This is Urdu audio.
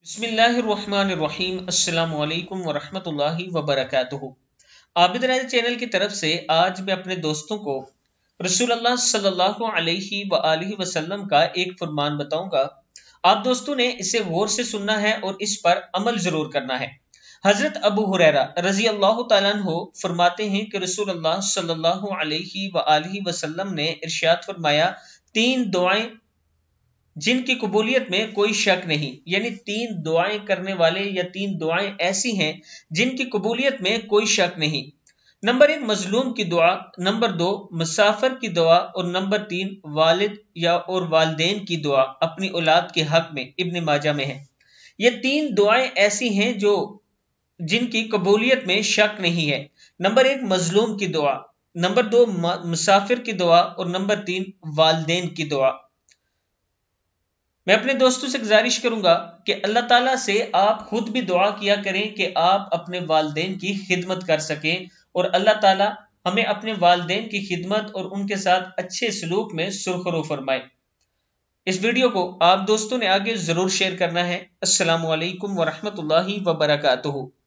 بسم اللہ الرحمن الرحیم۔ السلام علیکم ورحمۃ اللہ وبرکاتہ۔ عابد راج چینل کی طرف سے آج میں اپنے دوستوں کو رسول اللہ صلی اللہ علیہ وآلہ وسلم کا ایک فرمان بتاؤں گا۔ آپ دوستوں نے اسے غور سے سننا ہے اور اس پر عمل ضرور کرنا ہے۔ حضرت ابو ہریرہ رضی اللہ تعالیٰ عنہ فرماتے ہیں کہ رسول اللہ صلی اللہ علیہ وآلہ وسلم نے ارشاد فرمایا، تین دعائیں جن کی قبولیت میں کوئی شک نہیں، یعنی تین دعائیں کرنے والے یا تین دعائیں ایسی ہیں جن کی قبولیت میں کوئی شک نہیں۔ نمبر 1 مظلوم کی دعا، نمبر 2 مسافر کی دعا، اور نمبر 3 والد اور والدین کی دعا اپنی اولاد کے حق میں۔ ابن ماجہ میں ہے۔ یہ تین دعائیں ایسی ہیں جن کی قبولیت میں شک نہیں ہے۔ نمبر 1 مظلوم کی دعا، نمبر 2 مسافر کی دعا، اور نمبر 3 والدین کی دعا۔ میں اپنے دوستوں سے گزارش کروں گا کہ اللہ تعالیٰ سے آپ خود بھی دعا کیا کریں کہ آپ اپنے والدین کی خدمت کر سکیں، اور اللہ تعالیٰ ہمیں اپنے والدین کی خدمت اور ان کے ساتھ اچھے سلوک میں سرخرو فرمائے۔ اس ویڈیو کو آپ دوستوں نے آگے ضرور شیئر کرنا ہے۔ السلام علیکم ورحمۃ اللہ وبرکاتہ۔